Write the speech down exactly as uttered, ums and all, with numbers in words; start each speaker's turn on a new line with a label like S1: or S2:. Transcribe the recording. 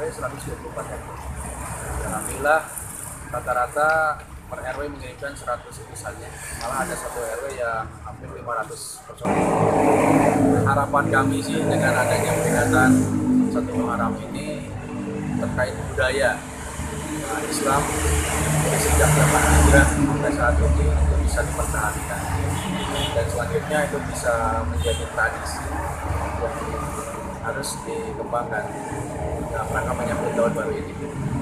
S1: seratus dua puluh empat R W. Dan alhamdulillah rata-rata per R W mengirimkan seratus itu saja. Malah ada satu R W yang hampir lima ratus personil. Harapan kami sih dengan adanya peringatan satu Muharram ini terkait budaya nah, Islam sejak zaman hijrah sampai saat ini itu bisa dipertahankan dan selanjutnya itu bisa menjadi tradisi yang harus dikembangkan dalam rangka menyambut tahun baru ini.